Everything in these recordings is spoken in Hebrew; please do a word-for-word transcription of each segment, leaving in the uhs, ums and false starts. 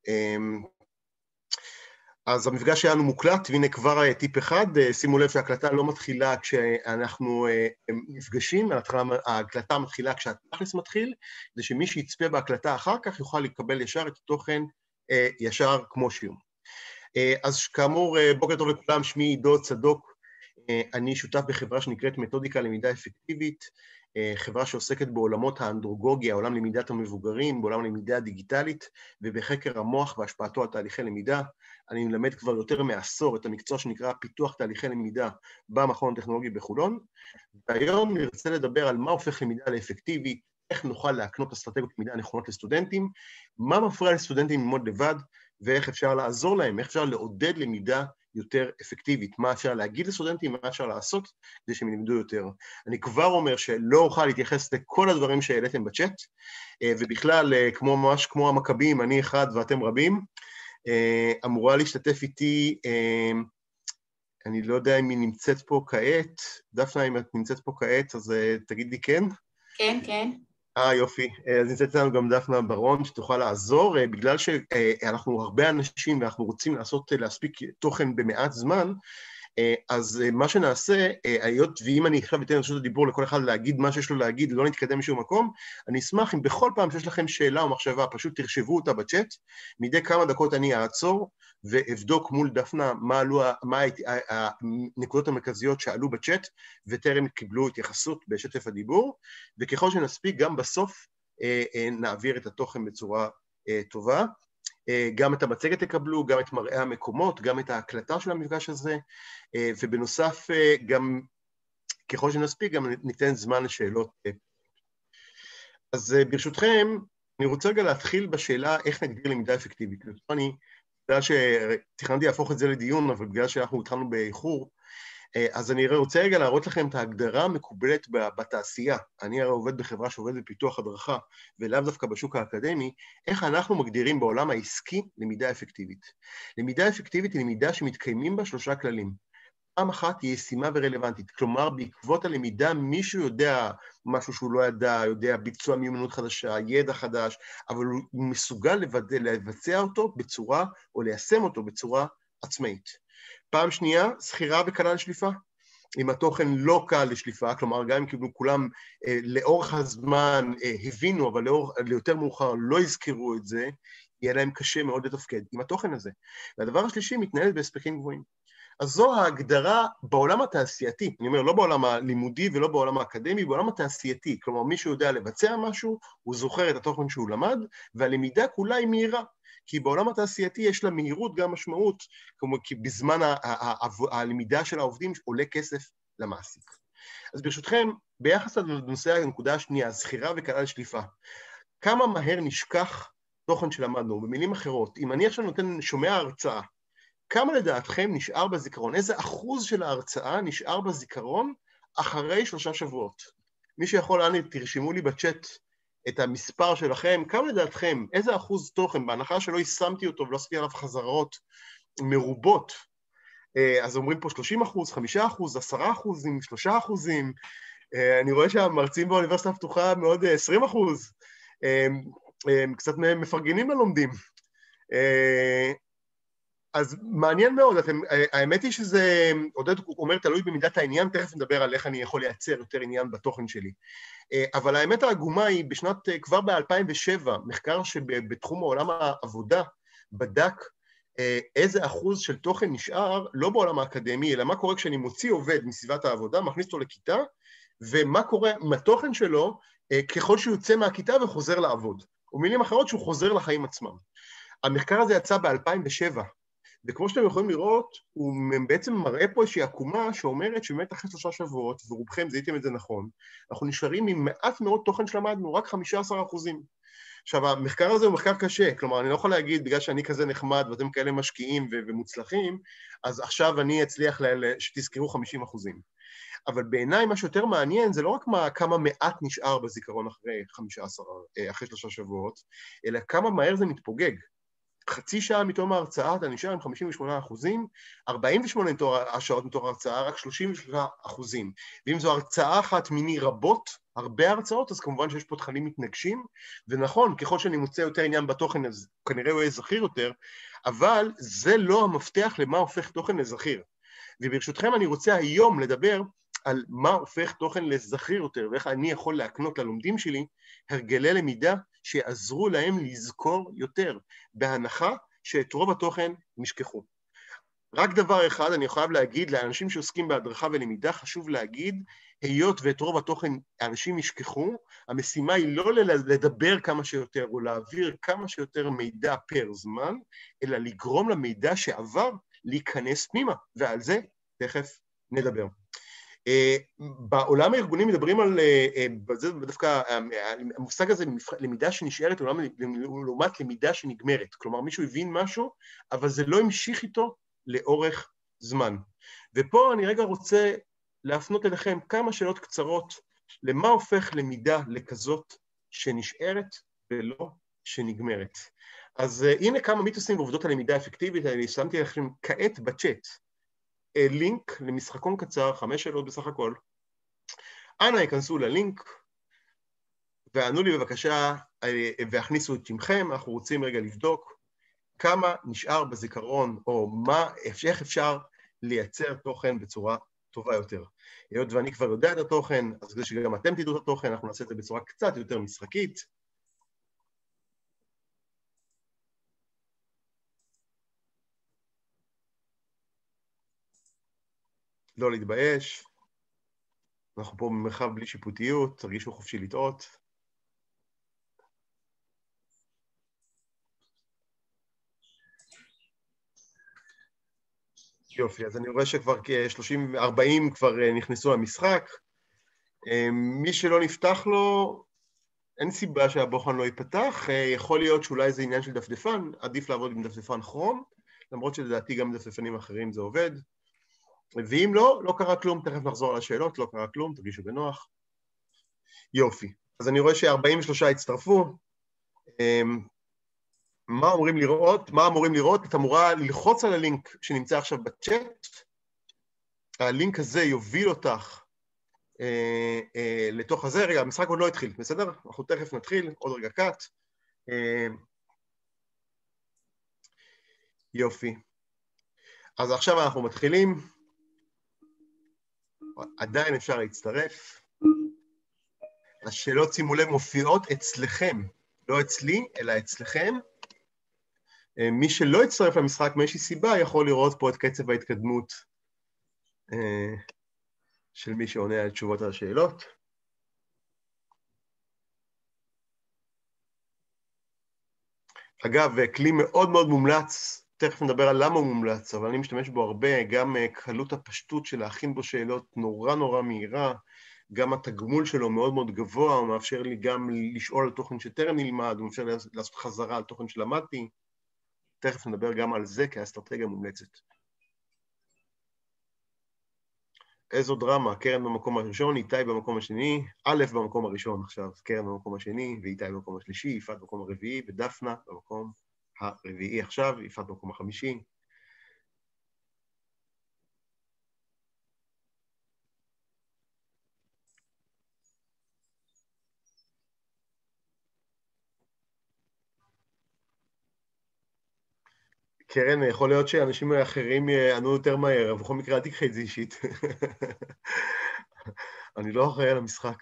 אז המפגש שלנו מוקלט, והנה כבר טיפ אחד, שימו לב שההקלטה לא מתחילה כשאנחנו נפגשים, ההקלטה מתחילה כשהתכלס מתחיל, זה שמי שיצפה בהקלטה אחר כך יוכל לקבל ישר את התוכן ישר כמו שהוא. אז כאמור, בוקר טוב לכולם, שמי עידו צדוק, אני שותף בחברה שנקראת מתודיקה למידה אפקטיבית, חברה שעוסקת בעולמות האנדרוגוגיה, עולם למידת המבוגרים, בעולם למידה הדיגיטלית, ובחקר המוח והשפעתו על תהליכי למידה. אני מלמד כבר יותר מעשור את המקצוע שנקרא פיתוח תהליכי למידה במכון הטכנולוגי בחולון, והיום נרצה לדבר על מה הופך למידה לאפקטיבית, איך נוכל להקנות אסטרטגיות למידה נכונות לסטודנטים, מה מפריע לסטודנטים ללמוד לבד, ואיך אפשר לעזור להם, איך אפשר לעודד למידה יותר אפקטיבית, מה אפשר להגיד לסטודנטים, מה אפשר לעשות כדי שהם ילמדו יותר. אני כבר אומר שלא אוכל להתייחס לכל הדברים שהעליתם בצ'אט, ובכלל, כמו ממש כמו המכבים, אני אחד ואתם רבים, אמורה להשתתף איתי, אני לא יודע אם היא נמצאת פה כעת, דפנה, אם את נמצאת פה כעת, אז תגיד לי כן. כן, כן. אה, יופי. אז נמצאת לנו גם דפנה ברון, שתוכל לעזור, בגלל שאנחנו הרבה אנשים ואנחנו רוצים לעשות, להספיק תוכן במעט זמן, אז מה שנעשה, היות ואם אני עכשיו אתן רשות הדיבור לכל אחד להגיד מה שיש לו להגיד, לא נתקדם משום מקום, אני אשמח אם בכל פעם שיש לכם שאלה או מחשבה, פשוט תרשבו אותה בצ'אט, מדי כמה דקות אני אעצור ואבדוק מול דפנה מה עלו, מה הנקודות המרכזיות שעלו בצ'אט, וטרם קיבלו התייחסות בשטף הדיבור, וככל שנספיק גם בסוף נעביר את התוכן בצורה טובה. גם את המצגת תקבלו, גם את מראה המקומות, גם את ההקלטה של המפגש הזה, ובנוסף גם ככל שנספיק גם ניתן זמן לשאלות. אז ברשותכם, אני רוצה רגע להתחיל בשאלה איך נגדיר למידה אפקטיבית. אני, בגלל שתכננתי להפוך את זה לדיון, אבל בגלל שאנחנו התחלנו באיחור, אז אני רוצה רגע להראות לכם את ההגדרה המקובלת בתעשייה. אני הרי עובד בחברה שעובדת בפיתוח הדרכה, ולאו דווקא בשוק האקדמי, איך אנחנו מגדירים בעולם העסקי למידה אפקטיבית. למידה אפקטיבית היא למידה שמתקיימים בה שלושה כללים. פעם אחת היא ישימה ורלוונטית, כלומר בעקבות הלמידה מישהו יודע משהו שהוא לא ידע, יודע ביצוע מיומנות חדשה, ידע חדש, אבל הוא מסוגל לבצע אותו בצורה, או ליישם אותו בצורה עצמאית. פעם שנייה, סחירה וקלה לשליפה. אם התוכן לא קל לשליפה, כלומר גם אם קיבלו כולם אה, לאורך הזמן אה, הבינו, אבל לאור, ליותר מאוחר לא יזכרו את זה, יהיה להם קשה מאוד לתפקד עם התוכן הזה. והדבר השלישי מתנהל בהספקים גבוהים. אז זו ההגדרה בעולם התעשייתי, אני אומר לא בעולם הלימודי ולא בעולם האקדמי, בעולם התעשייתי, כלומר מישהו יודע לבצע משהו, הוא זוכר את התוכן שהוא למד, והלמידה כולה היא מהירה. כי בעולם התעשייתי יש לה מהירות גם משמעות, כמו כי בזמן הלמידה של העובדים עולה כסף למעסיק. אז ברשותכם, ביחס לנושא הנקודה השנייה, זכירה וקלה לשליפה, כמה מהר נשכח תוכן שלמדנו? במילים אחרות, אם אני עכשיו נותן, שומע הרצאה, כמה לדעתכם נשאר בזיכרון? איזה אחוז של ההרצאה נשאר בזיכרון אחרי שלושה שבועות? מי שיכול, אני, תרשמו לי בצ'אט, את המספר שלכם, כמה לדעתכם, איזה אחוז תוכן, בהנחה שלא יישמתי אותו ולא עשיתי עליו חזרות מרובות, אז אומרים פה שלושים אחוז, חמישה אחוז, עשרה אחוזים, שלושה אחוזים, אני רואה שהמרצים באוניברסיטה הפתוחה מאוד עשרים אחוז, קצת מפרגנים ללומדים. אז מעניין מאוד, אתם, האמת היא שזה, עודד אומר, תלוי במידת העניין, תכף נדבר על איך אני יכול לייצר יותר עניין בתוכן שלי. אבל האמת העגומה היא, בשנת, כבר ב-אלפיים ושבע, מחקר שבתחום העולם העבודה, בדק איזה אחוז של תוכן נשאר, לא בעולם האקדמי, אלא מה קורה כשאני מוציא עובד מסביבת העבודה, מכניס אותו לכיתה, ומה קורה עם התוכן שלו, ככל שהוא יוצא מהכיתה וחוזר לעבוד. ומילים אחרות שהוא חוזר לחיים עצמם. המחקר הזה יצא ב-אלפיים ושבע, וכמו שאתם יכולים לראות, הוא בעצם מראה פה איזושהי עקומה שאומרת שבאמת אחרי שלושה שבועות, ורובכם זיהיתם את זה נכון, אנחנו נשארים עם מעט מאוד תוכן שלמדנו, רק חמישה עשר אחוזים. עכשיו, המחקר הזה הוא מחקר קשה, כלומר, אני לא יכול להגיד, בגלל שאני כזה נחמד ואתם כאלה משקיעים ומוצלחים, אז עכשיו אני אצליח שתזכרו חמישים אחוזים. אבל בעיניי מה שיותר מעניין זה לא רק מה, כמה מעט נשאר בזיכרון אחרי חמישה עשר, אחרי שלושה שבועות, אלא כמה מהר זה מתפוגג. חצי שעה מתום ההרצאה, אתה נשאר עם חמישים ושמונה אחוזים, ארבעים ושמונה שעות מתוך ההרצאה, רק שלושים ושלושה אחוזים. ואם זו הרצאה אחת מיני רבות, הרבה הרצאות, אז כמובן שיש פה תכנים מתנגשים, ונכון, ככל שאני מוצא יותר עניין בתוכן, אז כנראה הוא יהיה זכיר יותר, אבל זה לא המפתח למה הופך תוכן לזכיר. וברשותכם אני רוצה היום לדבר על מה הופך תוכן לזכיר יותר, ואיך אני יכול להקנות ללומדים שלי הרגלי למידה שיעזרו להם לזכור יותר, בהנחה שאת רוב התוכן נשכחו. רק דבר אחד אני חייב להגיד, לאנשים שעוסקים בהדרכה ולמידה, חשוב להגיד, היות ואת רוב התוכן אנשים ישכחו, המשימה היא לא לדבר כמה שיותר, או להעביר כמה שיותר מידע פר זמן, אלא לגרום למידע שעבר להיכנס פנימה, ועל זה תכף נדבר. בעולם הארגונים מדברים על, זה דווקא, המושג הזה, למידה שנשארת לעומת למידה שנגמרת. כלומר, מישהו הבין משהו, אבל זה לא המשיך איתו לאורך זמן. ופה אני רגע רוצה להפנות אליכם כמה שאלות קצרות, למה הופך למידה לכזאת שנשארת ולא שנגמרת. אז הנה כמה מיתוסים ועובדות הלמידה האפקטיבית, אני שמתי לכם כעת בצ'אט. לינק למשחקון קצר, חמש שאלות בסך הכל. אנא יכנסו ללינק, וענו לי בבקשה, והכניסו את שמכם, אנחנו רוצים רגע לבדוק כמה נשאר בזיכרון, או מה, איך אפשר לייצר תוכן בצורה טובה יותר. היות ואני כבר יודע את התוכן, אז כדי שגם אתם תדעו את התוכן, אנחנו נעשה את זה בצורה קצת יותר משחקית. לא להתבייש, אנחנו פה במרחב בלי שיפוטיות, תרגישו חופשי לטעות. יופי, אז אני רואה שכבר כ-שלושים ארבעים כבר נכנסו למשחק. מי שלא נפתח לו, אין סיבה שהבוחן לא ייפתח, יכול להיות שאולי זה עניין של דפדפן, עדיף לעבוד עם דפדפן כרום, למרות שלדעתי גם דפדפנים אחרים זה עובד. ואם לא, לא קרה כלום, תכף נחזור על השאלות, לא קרה כלום, תרגישו בנוח. יופי, אז אני רואה ש-ארבעים ושלושה הצטרפו. מה אמורים לראות? מה אמורים לראות? את אמורה ללחוץ על הלינק שנמצא עכשיו בצ'אט. הלינק הזה יוביל אותך אה, אה, לתוך הזה. רגע, המשחק עוד לא התחיל, בסדר? אנחנו תכף נתחיל, עוד רגע קאט. אה, יופי. אז עכשיו אנחנו מתחילים. עדיין אפשר להצטרף. השאלות, שימו לב, מופיעות אצלכם, לא אצלי, אלא אצלכם. מי שלא יצטרף למשחק מאיזושהי סיבה, יכול לראות פה את קצב ההתקדמות של מי שעונה על תשובות על השאלות. אגב, כלי מאוד מאוד מומלץ, תכף נדבר על למה הוא מומלץ, אבל אני משתמש בו הרבה, גם קלות הפשטות של להכין בו שאלות נורא נורא מהירה, גם התגמול שלו מאוד מאוד גבוה, הוא מאפשר לי גם לשאול על תוכן שטרם נלמד, הוא מאפשר לי לעשות חזרה על תוכן שלמדתי, תכף נדבר גם על זה כאסטרטגיה מומלצת. איזו דרמה, קרן במקום הראשון, איתי במקום השני, א' במקום הראשון עכשיו, קרן במקום השני, ואיתי במקום השלישי, יפעת במקום הרביעי, ודפנה במקום הרביעי עכשיו, יפעת במקום החמישי. קרן, יכול להיות שאנשים אחרים יענו יותר מהר, אבל בכל מקרה, אל תקחי את זה אישית. אני לא אחראי על המשחק.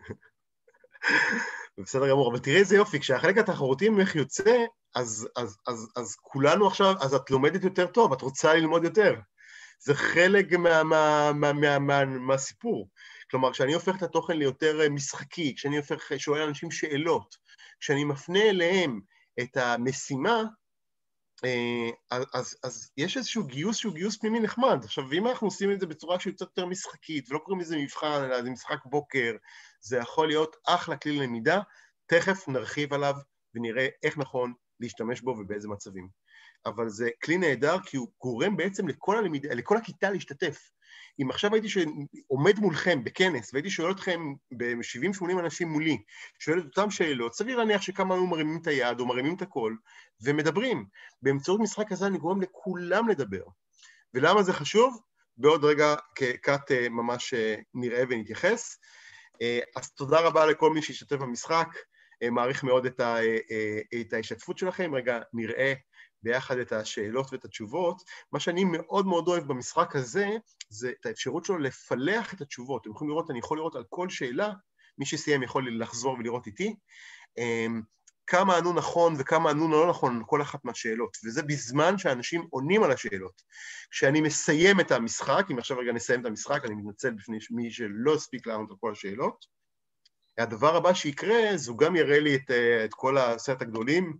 בסדר גמור, אבל תראי איזה יופי, כשהחלק התחרותי ממך יוצא, אז, אז, אז, אז כולנו עכשיו, אז את לומדת יותר טוב, את רוצה ללמוד יותר. זה חלק מה, מה, מה, מה, מה, מהסיפור. כלומר, כשאני הופך את התוכן ליותר משחקי, כשאני הופך, שואל אנשים שאלות, כשאני מפנה אליהם את המשימה, אז, אז, אז יש איזשהו גיוס שהוא גיוס פנימי נחמד. עכשיו, אם אנחנו עושים את זה בצורה שהיא קצת יותר משחקית, ולא קוראים לזה מבחן, אלא זה משחק בוקר, זה יכול להיות אחלה כלי למידה, תכף נרחיב עליו ונראה איך נכון להשתמש בו ובאיזה מצבים. אבל זה כלי נהדר כי הוא גורם בעצם לכל הלמידה, לכל הכיתה להשתתף. אם עכשיו הייתי שעומד מולכם בכנס, והייתי שואל אתכם ב-שבעים שמונים אנשים מולי, שואל את אותם שאלות, סביר להניח שכמה היו מרימים את היד או מרימים את הקול, ומדברים. באמצעות משחק הזה אני גורם לכולם לדבר. ולמה זה חשוב? בעוד רגע כקאט ממש נראה ונתייחס. אז תודה רבה לכל מי שהשתתף במשחק, מעריך מאוד את, ה, את ההשתתפות שלכם. רגע נראה ביחד את השאלות ואת התשובות. מה שאני מאוד מאוד אוהב במשחק הזה, זה את האפשרות שלו לפלח את התשובות. אתם יכולים לראות, אני יכול לראות על כל שאלה, מי שסיים יכול לחזור ולראות איתי, כמה ענו נכון וכמה ענו לא נכון כל אחת מהשאלות, וזה בזמן שאנשים עונים על השאלות. כשאני מסיים את המשחק, אם עכשיו רגע נסיים את המשחק, אני מתנצל בפני מי שלא הספיק לענות על כל השאלות, הדבר הבא שיקרה, זו גם יראה לי את, את כל הסרט הגדולים,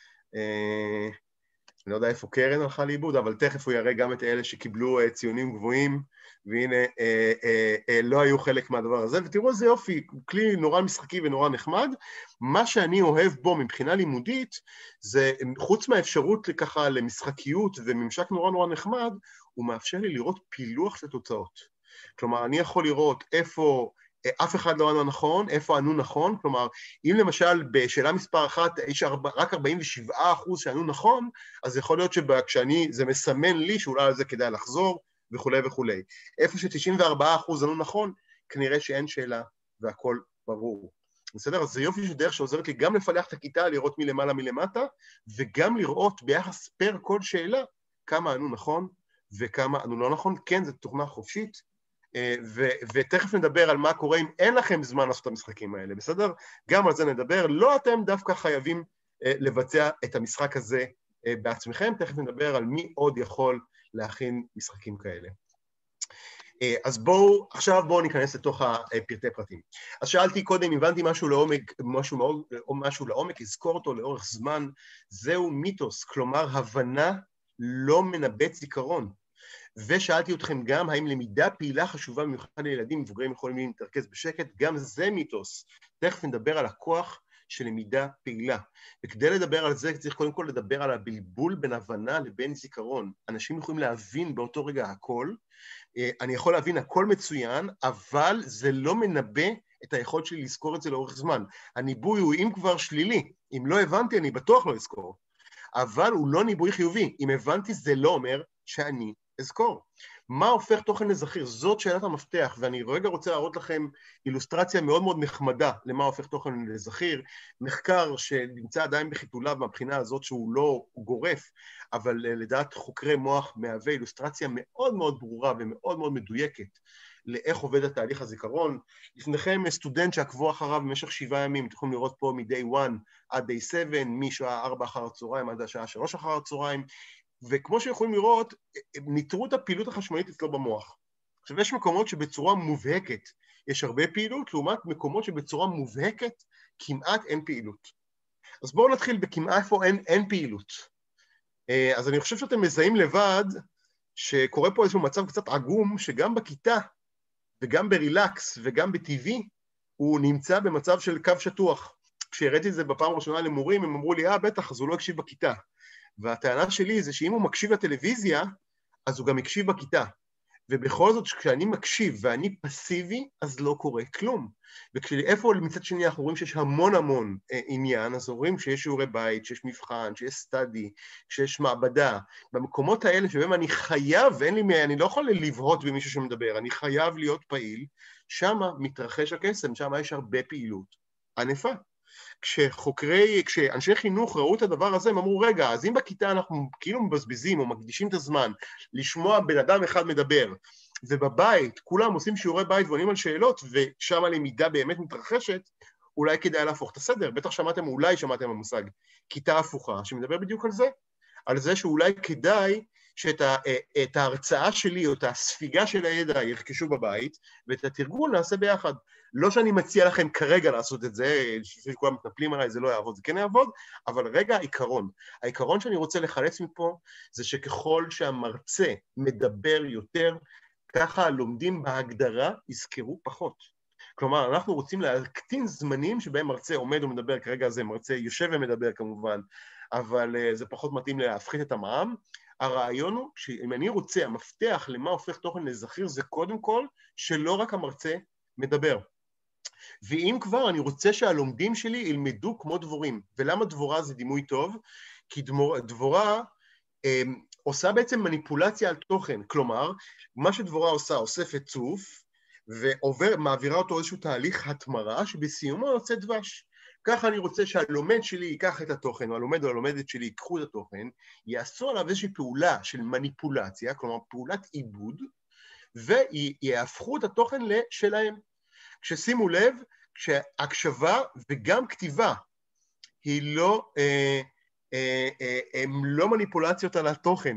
אני לא יודע איפה קרן הלכה לאיבוד, אבל תכף הוא יראה גם את אלה שקיבלו ציונים גבוהים, והנה אה, אה, אה, לא היו חלק מהדבר הזה, ותראו איזה יופי, כלי נורא משחקי ונורא נחמד. מה שאני אוהב בו מבחינה לימודית, זה חוץ מהאפשרות ככה למשחקיות וממשק נורא נורא נחמד, הוא מאפשר לי לראות פילוח של תוצאות. כלומר, אני יכול לראות איפה אף אחד לא ענו נכון, איפה ענו נכון, כלומר, אם למשל בשאלה מספר אחת יש רק ארבעים ושבעה אחוז שענו נכון, אז יכול להיות שכשאני, זה מסמן לי שאולי על זה כדאי לחזור, וכולי וכולי. איפה ש-תשעים וארבעה אחוז ענו נכון, כנראה שאין שאלה והכל ברור. בסדר? אז זה יופי שדרך שעוזרת לי גם לפלח את הכיתה, לראות מלמעלה מלמטה, וגם לראות ביחס פר כל שאלה, כמה ענו נכון וכמה ענו לא נכון. כן, זו תוכנה חופשית, ו- ותכף נדבר על מה קורה אם אין לכם זמן לעשות את המשחקים האלה, בסדר? גם על זה נדבר. לא אתם דווקא חייבים לבצע את המשחק הזה בעצמכם, תכף נדבר על מי עוד יכול להכין משחקים כאלה. אז בואו, עכשיו בואו ניכנס לתוך הפרטי פרטים. אז שאלתי קודם, הבנתי משהו לעומק, משהו מאוד, או משהו לעומק, אזכור אותו לאורך זמן, זהו מיתוס, כלומר הבנה לא מנבאת זיכרון. ושאלתי אתכם גם, האם למידה פעילה חשובה במיוחד לילדים, מבוגרים יכולים להתרכז בשקט, גם זה מיתוס. תכף נדבר על הכוח של למידה פעילה. וכדי לדבר על זה, צריך קודם כל לדבר על הבלבול בין הבנה לבין זיכרון. אנשים יכולים להבין באותו רגע הכל, אני יכול להבין הכל מצוין, אבל זה לא מנבא את היכולת שלי לזכור את זה לאורך זמן. הניבוי הוא אם כבר שלילי, אם לא הבנתי אני בטוח לא אזכור, אבל הוא לא ניבוי חיובי. אם הבנתי זה לא אומר שאני אזכור. מה הופך תוכן לזכיר? זאת שאלת המפתח, ואני רגע רוצה להראות לכם אילוסטרציה מאוד מאוד נחמדה למה הופך תוכן לזכיר, מחקר שנמצא עדיין בחיתוליו מהבחינה הזאת שהוא לא גורף, אבל לדעת חוקרי מוח מהווה אילוסטרציה מאוד מאוד ברורה ומאוד מאוד מדויקת לאיך עובד התהליך הזיכרון. לפניכם סטודנט שעקבו אחריו במשך שבעה ימים, אתם יכולים לראות פה מ-day one עד day seven, משעה ארבע אחר הצהריים עד השעה שלוש אחר הצהריים, וכמו שיכולים לראות, ניטרו את הפעילות החשמלית אצלו במוח. עכשיו, יש מקומות שבצורה מובהקת יש הרבה פעילות, לעומת מקומות שבצורה מובהקת כמעט אין פעילות. אז בואו נתחיל בכמעט איפה אין, אין פעילות. אז אני חושב שאתם מזהים לבד שקורה פה איזשהו מצב קצת עגום, שגם בכיתה וגם ברילקס וגם בטבעי, הוא נמצא במצב של קו שטוח. כשהראיתי את זה בפעם הראשונה למורים, הם אמרו לי, אה, בטח, אז הוא לא הקשיב בכיתה. והטענה שלי זה שאם הוא מקשיב לטלוויזיה, אז הוא גם מקשיב בכיתה. ובכל זאת, כשאני מקשיב ואני פסיבי, אז לא קורה כלום. ואיפה מצד שני אנחנו רואים שיש המון המון אה, עניין, אז רואים שיש שיעורי בית, שיש מבחן, שיש סטאדי, שיש מעבדה. במקומות האלה שבהם אני חייב, אין לי, אני לא יכול לבהות במישהו שמדבר, אני חייב להיות פעיל, שם מתרחש הקסם, שם יש הרבה פעילות ענפה. כשחוקרי, כשאנשי חינוך ראו את הדבר הזה, הם אמרו, רגע, אז אם בכיתה אנחנו כאילו מבזבזים או מקדישים את הזמן לשמוע בן אדם אחד מדבר, ובבית כולם עושים שיעורי בית ועונים על שאלות, ושם הלמידה באמת מתרחשת, אולי כדאי להפוך את הסדר. בטח שמעתם, אולי שמעתם המושג, כיתה הפוכה, שמדבר בדיוק על זה, על זה שאולי כדאי שאת ה, את ההרצאה שלי או את הספיגה של הידע ירכשו בבית, ואת התרגול נעשה ביחד. לא שאני מציע לכם כרגע לעשות את זה, שכולם מתנפלים עליי, זה לא יעבוד, זה כן יעבוד, אבל רגע העיקרון. העיקרון שאני רוצה לחלץ מפה, זה שככל שהמרצה מדבר יותר, ככה הלומדים בהגדרה יזכרו פחות. כלומר, אנחנו רוצים להקטין זמנים שבהם מרצה עומד ומדבר, כרגע זה מרצה יושב ומדבר כמובן, אבל uh, זה פחות מתאים להפחית את המע"מ. הרעיון הוא שאם אני רוצה, המפתח למה הופך תוכן לזכיר, זה קודם כל שלא רק המרצה מדבר. ואם כבר, אני רוצה שהלומדים שלי ילמדו כמו דבורים. ולמה דבורה זה דימוי טוב? כי דמור, דבורה אה, עושה בעצם מניפולציה על תוכן. כלומר, מה שדבורה עושה, אוספת צוף, ומעבירה אותו איזשהו תהליך התמרה, שבסיומו יוצא דבש. ככה אני רוצה שהלומד שלי ייקח את התוכן, או הלומד או הלומדת שלי ייקחו את התוכן, יעשו עליו איזושהי פעולה של מניפולציה, כלומר פעולת עיבוד, ויהפכו את התוכן לשלהם. כששימו לב, כשהקשבה וגם כתיבה היא לא, אה, אה, אה, הם לא מניפולציות על התוכן.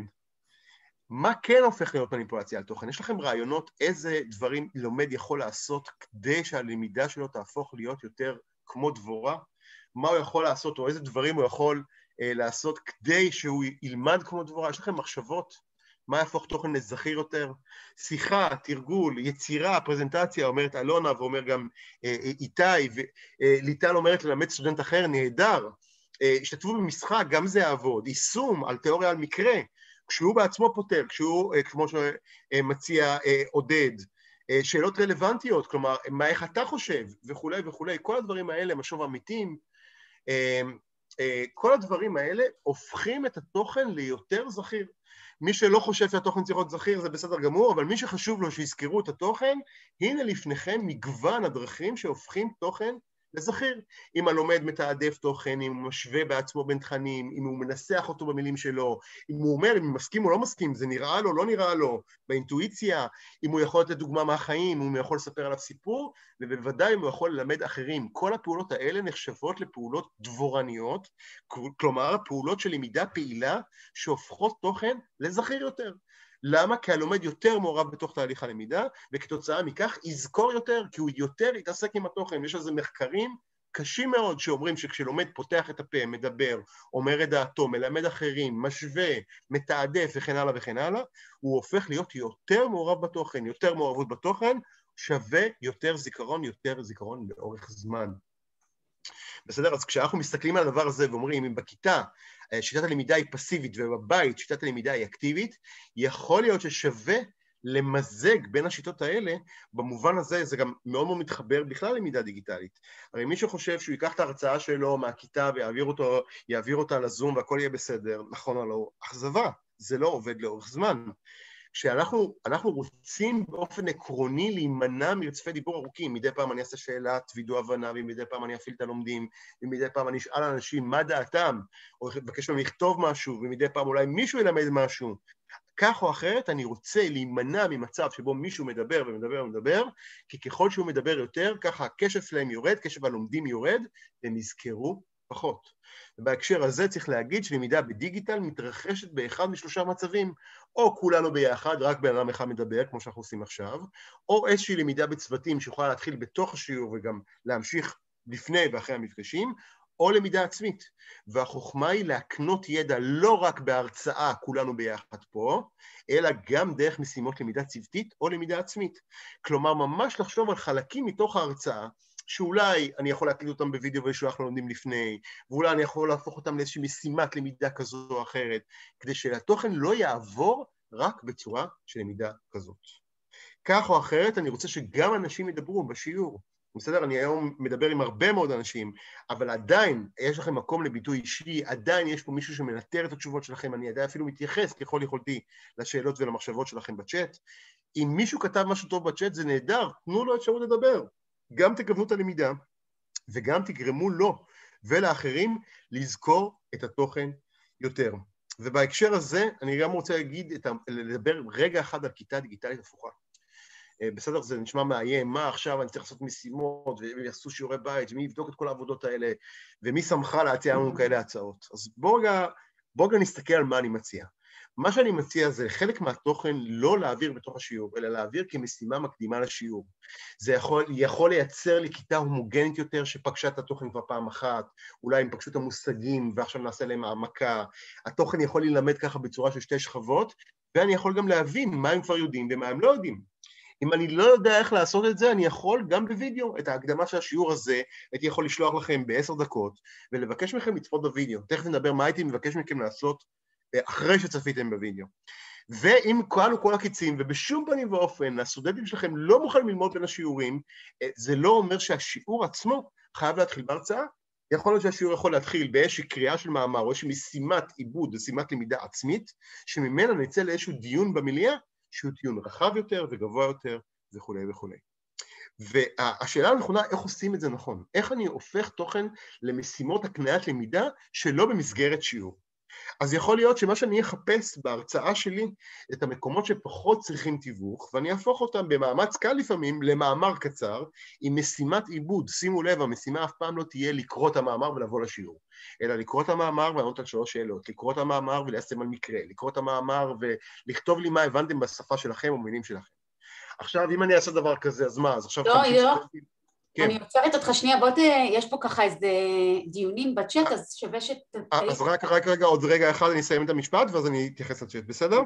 מה כן הופך להיות מניפולציה על תוכן? יש לכם רעיונות איזה דברים לומד יכול לעשות כדי שהלמידה שלו תהפוך להיות יותר כמו דבורה? מה הוא יכול לעשות, או איזה דברים הוא יכול אה, לעשות כדי שהוא ילמד כמו דבורה? יש לכם מחשבות? מה יהפוך תוכן לזכיר יותר? שיחה, תרגול, יצירה, פרזנטציה, אומרת אלונה, ואומר גם אה, איתי, וליטל אומרת ללמד סטודנט אחר, נהדר. אה, השתתפו במשחק, גם זה יעבוד. יישום על תיאוריה על מקרה, כשהוא בעצמו פותר, כשהוא, אה, כמו שמציע אה, עודד, אה, שאלות רלוונטיות, כלומר, מה איך אתה חושב, וכולי וכולי, כל הדברים האלה, משוב אמיתים, אה, אה, כל הדברים האלה הופכים את התוכן ליותר זכיר. מי שלא חושב שהתוכן צריך להיות זכיר זה בסדר גמור, אבל מי שחשוב לו שיזכרו את התוכן, הנה לפניכם מגוון הדרכים שהופכים תוכן לזכיר. אם הלומד מתעדף תוכן, אם הוא משווה בעצמו בין תכנים, אם הוא מנסח אותו במילים שלו, אם הוא אומר, אם הוא מסכים או לא מסכים, זה נראה לו, לא נראה לו, באינטואיציה, אם הוא יכול לתת דוגמה מהחיים, אם הוא יכול לספר עליו סיפור, ובוודאי אם הוא יכול ללמד אחרים. כל הפעולות האלה נחשבות לפעולות דבורניות, כלומר, פעולות של למידה פעילה שהופכות תוכן לזכיר יותר. למה? כי הלומד יותר מעורב בתוך תהליך הלמידה, וכתוצאה מכך יזכור יותר, כי הוא יותר יתעסק עם התוכן. יש על זה מחקרים קשים מאוד שאומרים שכשלומד פותח את הפה, מדבר, אומר את דעתו, מלמד אחרים, משווה, מתעדף וכן הלאה וכן הלאה, הוא הופך להיות יותר מעורב בתוכן, יותר מעורבות בתוכן, שווה יותר זיכרון, יותר זיכרון לאורך זמן. בסדר? אז כשאנחנו מסתכלים על הדבר הזה ואומרים, אם בכיתה שיטת הלמידה היא פסיבית ובבית שיטת הלמידה היא אקטיבית, יכול להיות ששווה למזג בין השיטות האלה, במובן הזה זה גם מאוד מאוד מתחבר בכלל ללמידה דיגיטלית. הרי מי שחושב שהוא ייקח את ההרצאה שלו מהכיתה ויעביר אותו, יעביר אותה לזום והכל יהיה בסדר, נכון או לא, אכזבה, זה לא עובד לאורך זמן. כשאנחנו אנחנו רוצים באופן עקרוני להימנע מרצפי דיבור ארוכים, מדי פעם אני אעשה שאלת וידוא הבנה, ומדי פעם אני אפעיל את הלומדים, ומדי פעם אני אשאל אנשים מה דעתם, או אבקש להם לכתוב משהו, ומדי פעם אולי מישהו ילמד משהו. כך או אחרת אני רוצה להימנע ממצב שבו מישהו מדבר ומדבר ומדבר, כי ככל שהוא מדבר יותר, ככה הקשב שלהם יורד, קשב הלומדים יורד, והם יזכרו פחות. ובהקשר הזה צריך להגיד שלמידה בדיגיטל מתרחשת באחד משלושה מצבים, או כולנו ביחד, רק בן אדם אחד מדבר, כמו שאנחנו עושים עכשיו, או איזושהי למידה בצוותים שיכולה להתחיל בתוך השיעור וגם להמשיך לפני ואחרי המפגשים, או למידה עצמית. והחוכמה היא להקנות ידע לא רק בהרצאה, כולנו ביחד פה, אלא גם דרך משימות למידה צוותית או למידה עצמית. כלומר, ממש לחשוב על חלקים מתוך ההרצאה, שאולי אני יכול להקליט אותם בווידאו ולשלוח ללומדים לפני, ואולי אני יכול להפוך אותם לאיזושהי משימת למידה כזו או אחרת, כדי שהתוכן לא יעבור רק בצורה של למידה כזאת. כך או אחרת, אני רוצה שגם אנשים ידברו בשיעור. בסדר, אני היום מדבר עם הרבה מאוד אנשים, אבל עדיין יש לכם מקום לביטוי אישי, עדיין יש פה מישהו שמנטר את התשובות שלכם, אני עדיין אפילו מתייחס ככל יכולתי לשאלות ולמחשבות שלכם בצ'אט. אם מישהו כתב משהו טוב בצ'אט, זה נהדר, תנו לו אפשרות לדבר. גם תגוונו את הלמידה, וגם תגרמו לו ולאחרים לזכור את התוכן יותר. ובהקשר הזה, אני גם רוצה להגיד, את ה... לדבר רגע אחד על כיתה דיגיטלית הפוכה. בסדר, זה נשמע מאיים, מה עכשיו אני צריך לעשות משימות, ויעשו שיעורי בית, ומי יבדוק את כל העבודות האלה, ומי שמחה להציע לנו כאלה הצעות. אז בואו רגע, בואו רגע נסתכל על מה אני מציע. מה שאני מציע זה חלק מהתוכן לא להעביר בתוך השיעור, אלא להעביר כמשימה מקדימה לשיעור. זה יכול, יכול לייצר לי כיתה הומוגנית יותר שפגשה את התוכן כבר פעם אחת, אולי הם פגשו את המושגים ועכשיו נעשה להם העמקה. התוכן יכול ללמד ככה בצורה של שתי שכבות, ואני יכול גם להבין מה הם כבר יודעים ומה הם לא יודעים. אם אני לא יודע איך לעשות את זה, אני יכול גם בווידאו, את ההקדמה של השיעור הזה, הייתי יכול לשלוח לכם בעשר דקות, ולבקש מכם לצפות בווידאו. תכף נדבר מה הייתי מבקש מכם לעשות אחרי שצפיתם בווידאו. ואם כולנו כל הקיצים, ובשום פנים ואופן, הסטודנטים שלכם לא מוכנים ללמוד בין השיעורים, זה לא אומר שהשיעור עצמו חייב להתחיל בהרצאה. יכול להיות שהשיעור יכול להתחיל באיזושהי קריאה של מאמר, או איזושהי משימת עיבוד, משימת למידה עצמית, שממנה נצא לאיזשהו דיון במליאה, שהוא דיון רחב יותר וגבוה יותר וכו' וכו'. והשאלה הנכונה, איך עושים את זה נכון? איך אני הופך תוכן למשימות הקניית למידה שלא במסגרת שיעור? אז יכול להיות שמה שאני אחפש בהרצאה שלי את המקומות שפחות צריכים תיווך, ואני אהפוך אותם במאמץ קל לפעמים למאמר קצר, עם משימת עיבוד. שימו לב, המשימה אף פעם לא תהיה לקרוא את המאמר ולבוא לשיעור, אלא לקרוא את המאמר ולענות על שלוש שאלות, לקרוא את המאמר וליישם על מקרה, לקרוא את המאמר ולכתוב לי מה הבנתם בשפה שלכם או במילים שלכם. עכשיו, אם אני אעשה דבר כזה, אז מה? אז עכשיו... לא, לא. אני עוצרת אותך שנייה, בוא ת... יש פה ככה איזה דיונים בצ'אט, אז שווה שת... אז רק, רק רגע, עוד רגע אחד אני אסיים את המשפט, ואז אני אתייחס לצ'אט, בסדר?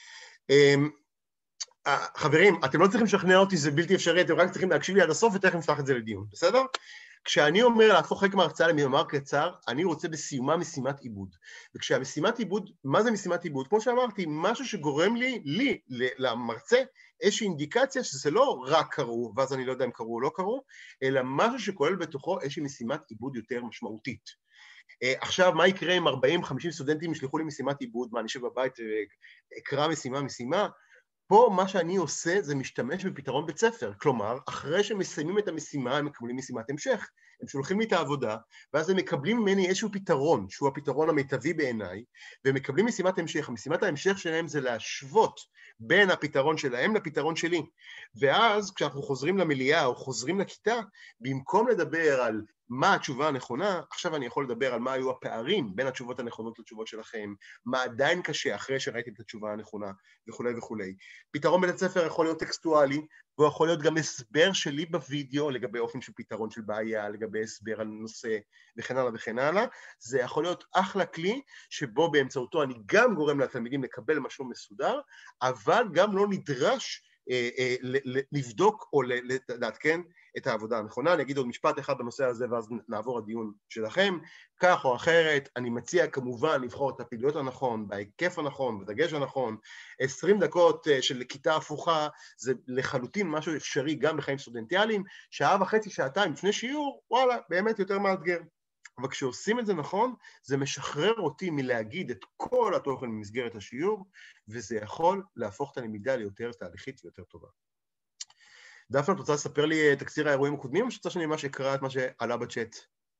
חברים, אתם לא צריכים לשכנע אותי, זה בלתי אפשרי, אתם רק צריכים להקשיב לי עד הסוף, ותכף נפתח את זה לדיון, בסדר? כשאני אומר להפוך חלק מההרצאה למאמר קצר, אני רוצה בסיומה משימת עיבוד. וכשהמשימת עיבוד, מה זה משימת עיבוד? כמו שאמרתי, משהו שגורם לי, לי, למרצה, איזושהי אינדיקציה שזה לא רק קראו, ואז אני לא יודע אם קראו או לא קראו, אלא משהו שכולל בתוכו איזושהי משימת עיבוד יותר משמעותית. עכשיו, מה יקרה אם ארבעים חמישים סטודנטים ישלחו לי משימת עיבוד, מה, אני אשב בבית ואקרא משימה משימה? פה מה שאני עושה זה משתמש בפתרון בית ספר, כלומר, אחרי שמסיימים את המשימה, הם מקבלים משימת המשך, הם שולחים לי את העבודה, ואז הם מקבלים ממני איזשהו פתרון, שהוא הפתרון המיטבי בעיניי, והם מקבלים משימת המשך. המשימת ההמשך שלהם זה להשוות בין הפתרון שלהם לפתרון שלי. ואז כשאנחנו חוזרים למליאה או חוזרים לכיתה, במקום לדבר על מה התשובה הנכונה, עכשיו אני יכול לדבר על מה היו הפערים בין התשובות הנכונות לתשובות שלכם, מה עדיין קשה אחרי שראיתם את התשובה הנכונה וכו' וכו'. פתרון בית הספר יכול להיות טקסטואלי, והוא יכול להיות גם הסבר שלי בווידאו לגבי אופן של פתרון של בעיה, לגבי הסבר על נושא וכן הלאה וכן הלאה. זה יכול להיות אחלה כלי שבו באמצעותו אני גם גורם לתלמידים לקבל משהו מסודר, אבל גם לא נדרש אה, אה, לבדוק או לעדכן את העבודה הנכונה. אני אגיד עוד משפט אחד בנושא הזה ואז נעבור הדיון שלכם. כך או אחרת, אני מציע כמובן לבחור את הפעילויות הנכון, בהיקף הנכון, בדגש הנכון. עשרים דקות של כיתה הפוכה זה לחלוטין משהו אפשרי גם בחיים סטודנטיאליים, שעה וחצי, שעתיים לפני שיעור, וואלה, באמת יותר מאתגר. אבל כשעושים את זה נכון, זה משחרר אותי מלהגיד את כל התוכן במסגרת השיעור, וזה יכול להפוך את הלמידה ליותר תהליכית ויותר טובה. דפנה, את רוצה לספר לי תקציר האירועים הקודמים, או שצריך שאני ממש אקרא את מה שעלה בצ'אט?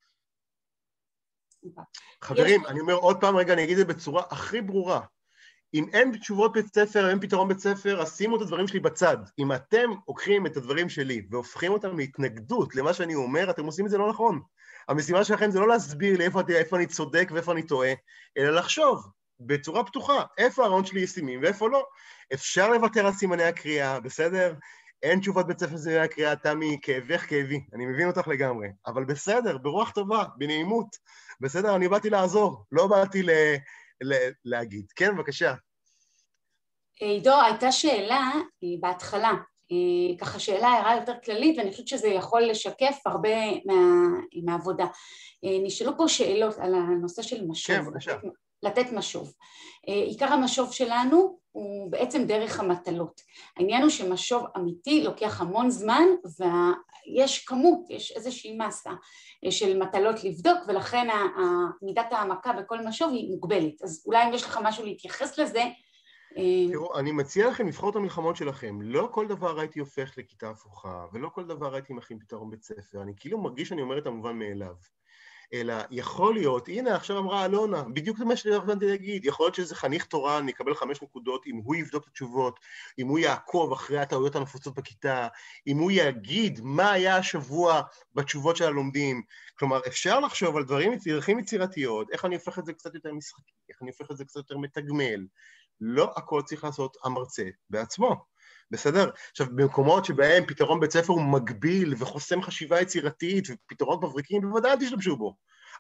חברים, אני אומר עוד פעם, רגע, אני אגיד את זה בצורה הכי ברורה. אם אין תשובות בית ספר, אין פתרון בית ספר, אז שימו את הדברים שלי בצד. אם אתם לוקחים את הדברים שלי והופכים אותם להתנגדות למה שאני אומר, אתם עושים את זה לא נכון. המשימה שלכם זה לא להסביר לי איפה, איפה אני צודק ואיפה אני טועה, אלא לחשוב בצורה פתוחה, איפה הרעיון שלי ישימים ואיפה לא. אפשר לוותר על סימני הקריאה, בסדר? אין תשובות בית ספר סימני הקריאה, תמי, כאבך כאבי, אני מבין אותך לגמרי, אבל בסדר, ברוח טובה, בנעימות, בסדר, אני באתי לעזור, לא באתי ל... להגיד. כן, בבקשה. עידו, הייתה שאלה בהתחלה, ככה שאלה הערה יותר כללית, ואני חושבת שזה יכול לשקף הרבה מה, מהעבודה. נשאלו פה שאלות על הנושא של משוב. כן, בבקשה. לתת, לתת משוב. עיקר המשוב שלנו הוא בעצם דרך המטלות. העניין הוא שמשוב אמיתי לוקח המון זמן, ויש כמות, יש איזושהי מסה של מטלות לבדוק, ולכן מידת העמקה בכל משוב היא מוגבלת. אז אולי אם יש לך משהו להתייחס לזה, תראו, אני מציע לכם לבחור את המלחמות שלכם. לא כל דבר הייתי הופך לכיתה הפוכה, ולא כל דבר הייתי מכין פתרון בית ספר. אני כאילו מרגיש שאני אומר את המובן מאליו. אלא יכול להיות, הנה עכשיו אמרה אלונה, בדיוק זה מה שרציתי להגיד, יכול להיות שזה חניך תורן, יקבל חמש נקודות, אם הוא יבדוק את התשובות, אם הוא יעקוב אחרי הטעויות הנפוצות בכיתה, אם הוא יגיד מה היה השבוע בתשובות של הלומדים. כלומר, אפשר לחשוב על דברים דרכים יצירתיות, איך אני הופך את זה קצת יותר משחקי, איך אני הופך את זה קצת יותר מתגמל. לא הכל צריך לעשות המרצה בעצמו. בסדר? עכשיו, במקומות שבהם פתרון בית ספר הוא מגביל וחוסם חשיבה יצירתית ופתרונות מבריקים, בוודאי תשתמשו בו.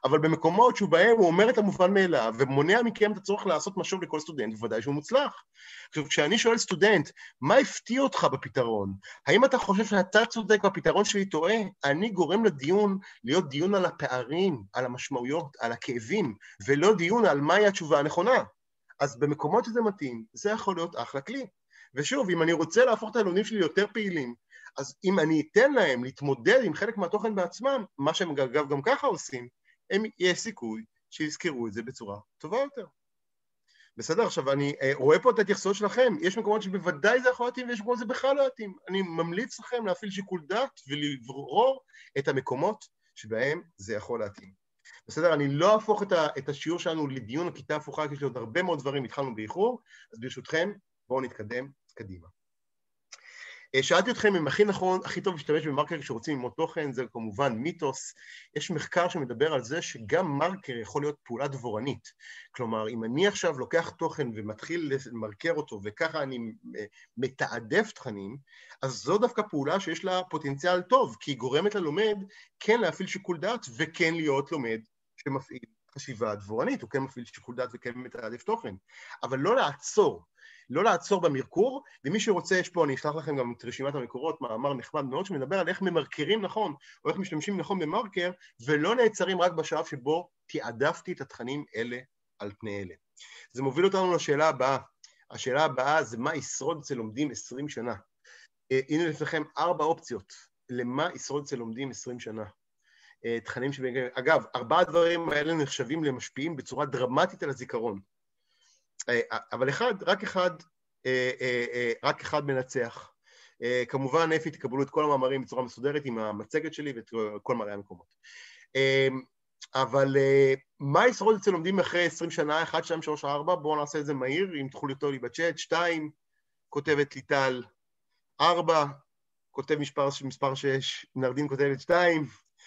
אבל במקומות שבהם הוא אומר את המובן מאליו, ומונע מכם את הצורך לעשות משוב לכל סטודנט, בוודאי שהוא מוצלח. עכשיו, כשאני שואל סטודנט, מה הפתיע אותך בפתרון? האם אתה חושב שאתה צודק והפתרון שלי טועה? אני גורם לדיון להיות דיון על הפערים, על המשמעויות, על הכאבים, ולא דיון על מהי התשובה הנכונה. אז במקומות שזה מתאים, זה יכול להיות אחלה כלי. ושוב, אם אני רוצה להפוך את הלומדים שלי יותר פעילים, אז אם אני אתן להם להתמודד עם חלק מהתוכן בעצמם, מה שהם אגב גם ככה עושים, הם יש סיכוי שיזכרו את זה בצורה טובה יותר. בסדר? עכשיו, אני רואה פה את ההתייחסות שלכם, יש מקומות שבוודאי זה יכול להתאים, ויש מקומות שזה בכלל לא להתאים. אני ממליץ לכם להפעיל שיקול דעת ולברור את המקומות שבהם זה יכול להתאים. בסדר? אני לא אהפוך את, ה, את השיעור שלנו לדיון או כיתה הפוכה, כי יש לי עוד הרבה מאוד דברים, התחלנו באיחור, אז ברשותכם, בואו נתקדם קדימה. שאלתי אתכם אם הכי נכון, הכי טוב להשתמש במרקר כשרוצים ללמוד תוכן, זה כמובן מיתוס. יש מחקר שמדבר על זה שגם מרקר יכול להיות פעולה דבורנית. כלומר, אם אני עכשיו לוקח תוכן ומתחיל למרקר אותו, וככה אני מתעדף תכנים, אז זו דווקא פעולה שיש לה פוטנציאל טוב, כי היא גורמת ללומד כן להפעיל שיקול דעת וכן להיות לומד שמפעיל חשיבה דבורנית, או כן מפעיל שיקול דעת וכן מתעדף תוכן. אבל לא לעצור. לא לעצור במרקור, ומי שרוצה, יש פה, אני אשלח לכם גם את רשימת המקורות, מאמר נחמד מאוד, שמדבר על איך ממרקרים נכון, או איך משתמשים נכון במרקר, ולא נעצרים רק בשלב שבו תיעדפתי את התכנים אלה על פני אלה. זה מוביל אותנו לשאלה הבאה. השאלה הבאה זה מה ישרוד אצל לומדים עשרים שנה. הנה לפניכם ארבע אופציות, למה ישרוד אצל לומדים עשרים שנה. תכנים שבין... אגב, ארבעה דברים האלה נחשבים למשפיעים בצורה דרמטית על הזיכרון. אבל אחד, רק אחד, רק אחד מנצח. כמובן, אפי, תקבלו את כל המאמרים בצורה מסודרת עם המצגת שלי ואת כל מראי המקומות. אבל מה ישרוד אצל לומדים אחרי עשרים שנה, אחת, שתיים, שלוש, ארבע, בואו נעשה את זה מהיר, אם תוכלו לכתוב לי בצ'אט, שתיים, כותבת ליטל, ארבע, כותב מספר, מספר שש, נרדין כותבת שתיים,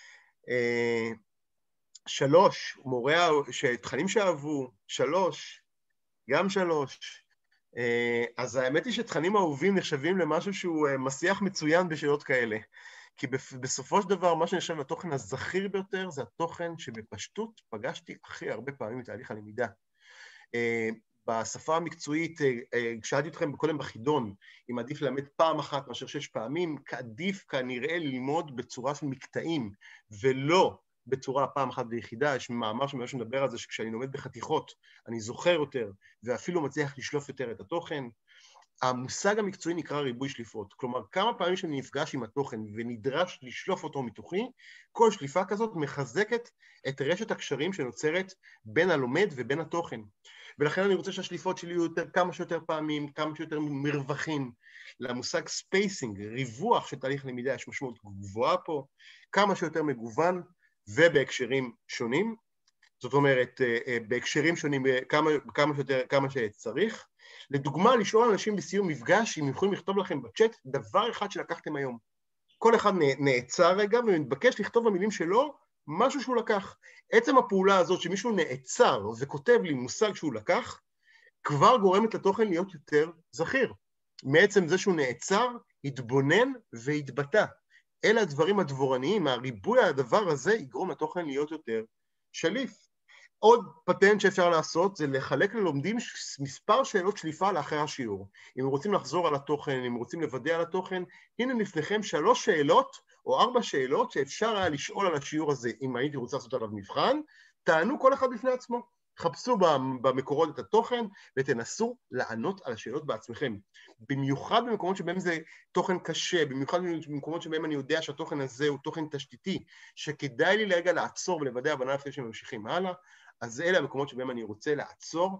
שלוש, מורה, תכנים שאהבו, שלוש, גם שלוש. אז האמת היא שתכנים אהובים נחשבים למשהו שהוא מסיח מצוין בשאלות כאלה. כי בסופו של דבר, מה שנחשב לתוכן הזכיר ביותר, זה התוכן שבפשטות פגשתי הכי הרבה פעמים בתהליך הלמידה. בשפה המקצועית, כשאלתי אתכם קודם בחידון, אם עדיף ללמד פעם אחת מאשר שש פעמים, עדיף כנראה ללמוד בצורה של מקטעים, ולא בצורה פעם אחת ביחידה. יש מאמר שמאוד שמדבר על זה שכשאני לומד בחתיכות, אני זוכר יותר, ואפילו מצליח לשלוף יותר את התוכן. המושג המקצועי נקרא ריבוי שליפות. כלומר, כמה פעמים שאני נפגש עם התוכן ונדרש לשלוף אותו מתוכי, כל שליפה כזאת מחזקת את רשת הקשרים שנוצרת בין הלומד ובין התוכן. ולכן אני רוצה שהשליפות שלי יהיו יותר, כמה שיותר פעמים, כמה שיותר מרווחים. למושג ספייסינג, ריווח של תהליך למידה, יש משמעות גבוהה פה, כמה שיותר מגוון ובהקשרים שונים. זאת אומרת, בהקשרים שונים, כמה, כמה שיותר, כמה שצריך. לדוגמה, לשאול אנשים בסיום מפגש, אם יכולים לכתוב לכם בצ'אט, דבר אחד שלקחתם היום. כל אחד נעצר רגע ומתבקש לכתוב במילים שלו משהו שהוא לקח. עצם הפעולה הזאת שמישהו נעצר וכותב לי מושג שהוא לקח, כבר גורמת לתוכן להיות יותר זכיר. מעצם זה שהוא נעצר, התבונן והתבטא. אלה הדברים הדבורניים, הריבוי הדבר הזה יגרום לתוכן להיות יותר שליף. עוד פטנט שאפשר לעשות זה לחלק ללומדים מספר שאלות שליפה לאחרי השיעור. אם רוצים לחזור על התוכן, אם רוצים לוודא על התוכן, הנה לפניכם שלוש שאלות או ארבע שאלות שאפשר היה לשאול על השיעור הזה. אם הייתי רוצה לעשות עליו מבחן, תענו כל אחד בפני עצמו. חפשו במקורות את התוכן ותנסו לענות על השאלות בעצמכם. במיוחד במקומות שבהם זה תוכן קשה, במיוחד במקומות שבהם אני יודע שהתוכן הזה הוא תוכן תשתיתי, שכדאי לי לרגע לעצור ולוודא הבנה לפני שממשיכים הלאה, אז אלה המקומות שבהם אני רוצה לעצור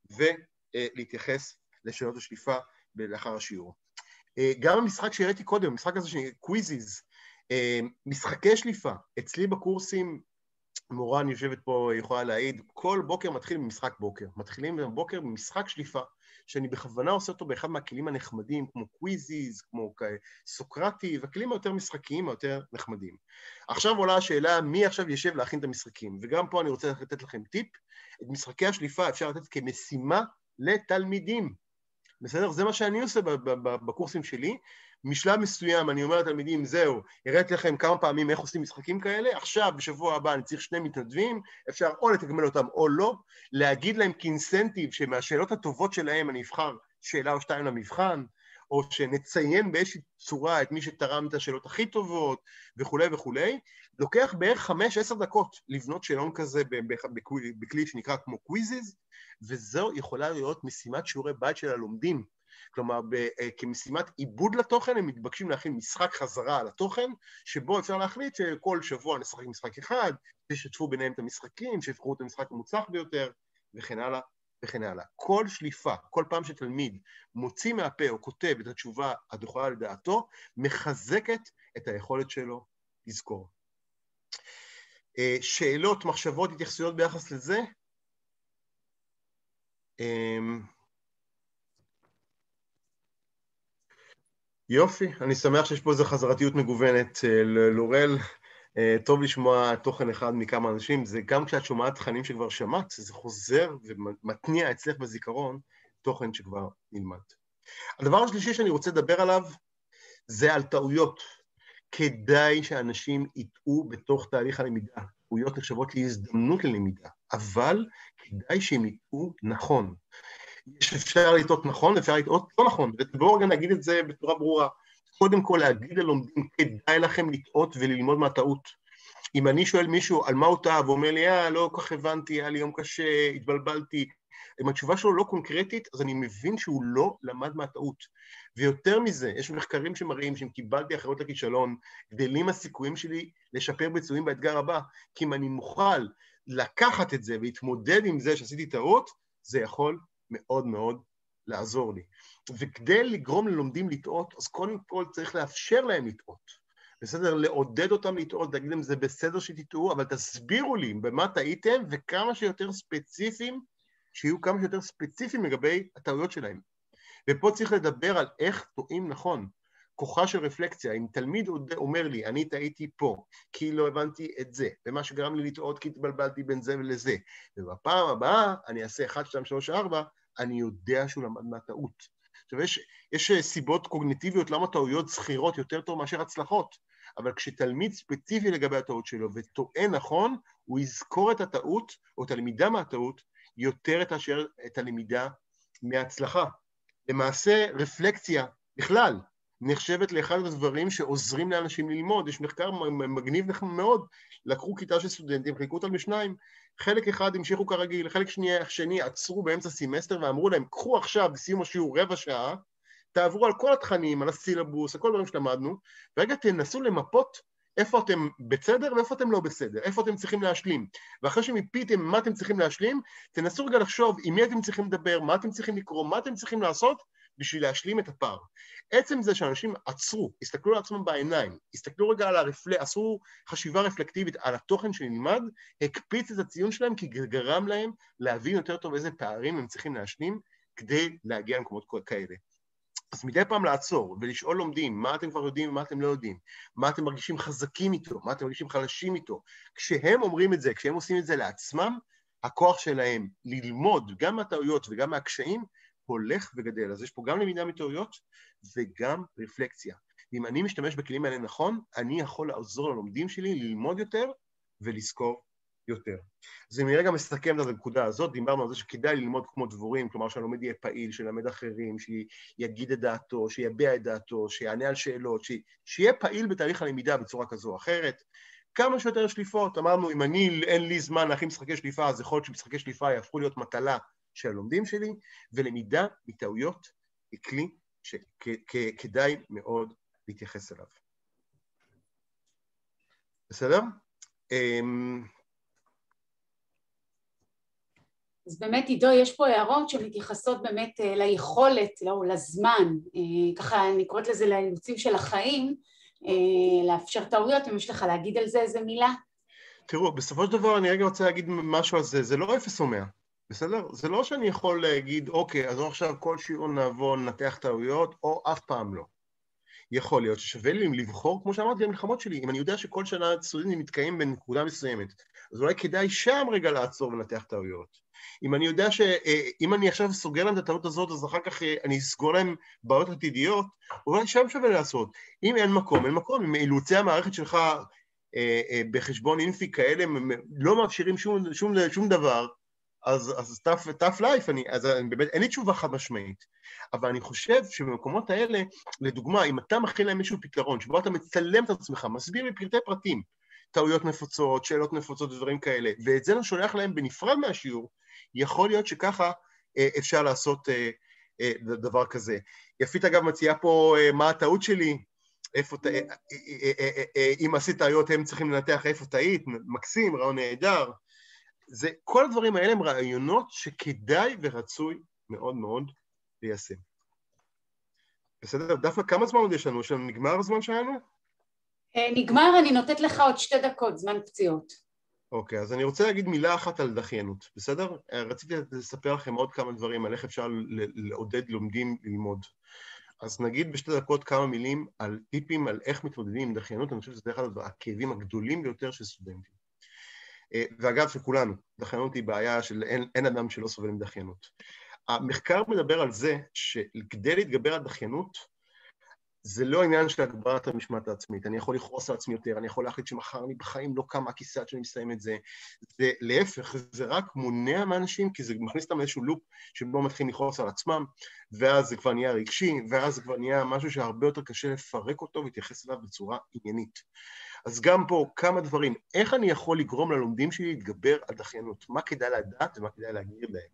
ולהתייחס לשאלות השליפה לאחר השיעור. גם המשחק שהראיתי קודם, המשחק הזה של קוויזיז, משחקי שליפה, אצלי בקורסים, מורן יושבת פה, יכולה להעיד, כל בוקר מתחיל במשחק בוקר. מתחילים בבוקר במשחק שליפה, שאני בכוונה עושה אותו באחד מהכלים הנחמדים, כמו קוויזיז, כמו סוקרטי, והכלים היותר משחקיים, היותר נחמדים. עכשיו עולה השאלה, מי עכשיו ישב להכין את המשחקים? וגם פה אני רוצה לתת לכם טיפ, את משחקי השליפה אפשר לתת כמשימה לתלמידים. בסדר? זה מה שאני עושה בקורסים שלי, משלב מסוים אני אומר לתלמידים, זהו, הראיתי לכם כמה פעמים איך עושים משחקים כאלה, עכשיו בשבוע הבא אני צריך שני מתנדבים, אפשר או לתגמל אותם או לא, להגיד להם כאינסנטיב שמהשאלות הטובות שלהם אני אבחר שאלה או שתיים למבחן, או שנציין באיזושהי צורה את מי שתרם את השאלות הכי טובות וכולי וכולי, לוקח בערך חמש עשר דקות לבנות שאלון כזה בכלי שנקרא כמו קוויזיז, וזו יכולה להיות משימת שיעורי בית של הלומדים. כלומר, כמשימת עיבוד לתוכן, הם מתבקשים להכין משחק חזרה על התוכן, שבו אפשר להחליט שכל שבוע נשחק משחק אחד, שישתפו ביניהם את המשחקים, שיבחרו את המשחק המוצלח ביותר, וכן הלאה וכן הלאה. כל שליפה, כל פעם שתלמיד מוציא מהפה או כותב את התשובה הדוחה לדעתו, מחזקת את היכולת שלו לזכור. שאלות, מחשבות, התייחסויות ביחס לזה? יופי, אני שמח שיש פה איזו חזרתיות מגוונת. לורל, טוב לשמוע תוכן אחד מכמה אנשים, זה גם כשאת שומעת תכנים שכבר שמעת, זה חוזר ומתניע אצלך בזיכרון תוכן שכבר נלמד. הדבר השלישי שאני רוצה לדבר עליו זה על טעויות. כדאי שאנשים יטעו בתוך תהליך הלמידה. טעויות נחשבות להזדמנות ללמידה, אבל כדאי שהם יטעו נכון. יש אפשר לטעות נכון, אפשר לטעות לא נכון, ובואו רגע נגיד את זה בצורה ברורה. קודם כל להגיד ללומדים, כדאי לכם לטעות וללמוד מהטעות. אם אני שואל מישהו על מה הוא טעה, ואומר לי, אה, לא כל כך הבנתי, היה לי יום קשה, התבלבלתי, אם התשובה שלו לא קונקרטית, אז אני מבין שהוא לא למד מהטעות. ויותר מזה, יש מחקרים שמראים שאם קיבלתי אחריות לכישלון, גדלים הסיכויים שלי לשפר ביצועים באתגר הבא, כי אם אני מוכל לקחת את זה ולהתמודד עם זה שעשיתי טעות, זה יכול מאוד מאוד לעזור לי. וכדי לגרום ללומדים לטעות, אז קודם כל צריך לאפשר להם לטעות. בסדר, לעודד אותם לטעות, להגיד להם זה בסדר שתטעו, אבל תסבירו לי במה טעיתם, וכמה שיותר ספציפיים, שיהיו כמה שיותר ספציפיים לגבי הטעויות שלהם. ופה צריך לדבר על איך טועים נכון. כוחה של רפלקציה, אם תלמיד אומר לי, אני טעיתי פה, כי לא הבנתי את זה, ומה שגרם לי לטעות כי התבלבלתי בין זה ולזה, ובפעם הבאה אני אעשה אחת, שתיים, שלוש, ארבע, אני יודע שהוא למד מהטעות. עכשיו, יש, יש סיבות קוגניטיביות למה טעויות זכירות יותר טוב מאשר הצלחות, אבל כשתלמיד ספציפי לגבי הטעות שלו וטועה נכון, הוא יזכור את הטעות או את הלמידה מהטעות יותר את, אשר, את הלמידה מההצלחה. למעשה, רפלקציה בכלל נחשבת לאחד הדברים שעוזרים לאנשים ללמוד. יש מחקר מגניב מאוד, לקחו כיתה של סטודנטים, חילקו אותם לשניים, חלק אחד המשיכו כרגיל, חלק שני, שני עצרו באמצע סמסטר ואמרו להם, קחו עכשיו בסיום השיעור רבע שעה, תעברו על כל התכנים, על הסילבוס, על כל דברים שלמדנו, ורגע תנסו למפות איפה אתם בסדר ואיפה אתם לא בסדר, איפה אתם צריכים להשלים. ואחרי שמיפיתם מה אתם צריכים להשלים, תנסו רגע לחשוב עם מי אתם צריכים לדבר, מה אתם צריכים לקרוא, מה אתם צריכים לעשות בשביל להשלים את הפער. עצם זה שאנשים עצרו, הסתכלו על עצמם בעיניים, הסתכלו רגע על הרפל... עשו חשיבה רפלקטיבית על התוכן שנלמד, הקפיץ את הציון שלהם כי גרם להם להבין יותר טוב איזה פערים הם צריכים להשלים כדי להגיע למקומות כאלה. אז מדי פעם לעצור ולשאול לומדים מה אתם כבר יודעים ומה אתם לא יודעים, מה אתם מרגישים חזקים איתו, מה אתם מרגישים חלשים איתו. כשהם אומרים את זה, כשהם עושים את זה לעצמם, הכוח שלהם ללמוד גם מהטעויות וגם מהקשיים הולך וגדל. אז יש פה גם למידה מטעויות וגם רפלקציה. אם אני משתמש בכלים האלה נכון, אני יכול לעזור ללומדים שלי ללמוד יותר ולזכור יותר. אז אם נראה גם מסתכם את הנקודה הזאת, דיברנו על זה שכדאי ללמוד כמו דבורים, כלומר שהלומד יהיה פעיל, שלמד אחרים, שיגיד את דעתו, שיביע את דעתו, שיענה על שאלות, שיהיה פעיל בתהליך הלמידה בצורה כזו או אחרת. כמה שיותר שליפות, אמרנו, אם אני, אין לי זמן להכין משחקי שליפה, אז יכול להיות שמשחקי שליפה יהפכו להיות מטלה של הלומדים שלי, ולמידה מטעויות היא כלי שכדאי מאוד להתייחס אליו. בסדר? אז באמת, עידו, יש פה הערות שמתייחסות באמת ליכולת, לא, לזמן, ככה אני קוראת לזה לאילוצים של החיים, לאפשר טעויות, אם יש לך להגיד על זה איזה מילה? תראו, בסופו של דבר אני רגע רוצה להגיד משהו על זה, זה לא אפס או מאה, בסדר? זה לא שאני יכול להגיד, אוקיי, אז עכשיו כל שיעור נעבור לנתח טעויות, או אף פעם לא. יכול להיות ששווה לי לבחור, כמו שאמרתי, למלחמות שלי, אם אני יודע שכל שנה סטודנטים מתקיים בנקודה מסוימת, אז אולי כדאי שם רגע לעצור ולנתח טעויות. אם אני יודע שאם אני עכשיו סוגר להם את הטעות הזאת, אז אחר כך אני אסגור להם בעיות עתידיות, אולי שם שווה לעשות. אם אין מקום, אין מקום, אם אילוצי המערכת שלך בחשבון אינפי כאלה לא מאפשרים שום, שום, שום דבר, אז, אז tough, tough life, אני, אז אני, באמת, אין לי תשובה חד משמעית. אבל אני חושב שבמקומות האלה, לדוגמה, אם אתה מכין להם איזשהו פתרון, שבו אתה מצלם את עצמך, מסביר לפרטי פרטים, טעויות נפוצות, שאלות נפוצות ודברים כאלה, ואת זה אני שולח להם בנפרד מהשיעור, יכול להיות שככה אה, אפשר לעשות אה, אה, דבר כזה. יפית אגב מציעה פה אה, מה הטעות שלי, איפה, אה, אה, אה, אה, אה, אם עשית טעויות הם צריכים לנתח איפה טעית, מקסים, רעיון נהדר, זה, כל הדברים האלה הם רעיונות שכדאי ורצוי מאוד מאוד ליישם. בסדר? דווקא כמה זמן עוד יש לנו? נגמר הזמן שלנו? נגמר, אני נותנת לך עוד שתי דקות, זמן פציעות. אוקיי, אז אני רוצה להגיד מילה אחת על דחיינות, בסדר? רציתי לספר לכם עוד כמה דברים על איך אפשר לעודד לומדים ללמוד. אז נגיד בשתי דקות כמה מילים על טיפים על איך מתמודדים עם דחיינות, אני חושב שזה אחד הכאבים הגדולים ביותר של סטודנטים. ואגב, שכולנו, דחיינות היא בעיה של אין, אין אדם שלא סובל עם דחיינות. המחקר מדבר על זה שכדי להתגבר על דחיינות, זה לא עניין של הגברת המשמעת העצמית. אני יכול לכעוס על עצמי יותר, אני יכול להחליט שמחר אני בחיים לא קם מהכיסא עד שאני מסיים את זה. זה להפך, זה רק מונע מאנשים, כי זה מכניס אותם לאיזשהו לופ שבו מתחילים לכעוס על עצמם, ואז זה כבר נהיה רגשי, ואז זה כבר נהיה משהו שהרבה יותר קשה לפרק אותו ולהתייחס אליו בצורה עניינית. אז גם פה כמה דברים, איך אני יכול לגרום ללומדים שלי להתגבר על דחיינות? מה כדאי לדעת ומה כדאי להגיד להם?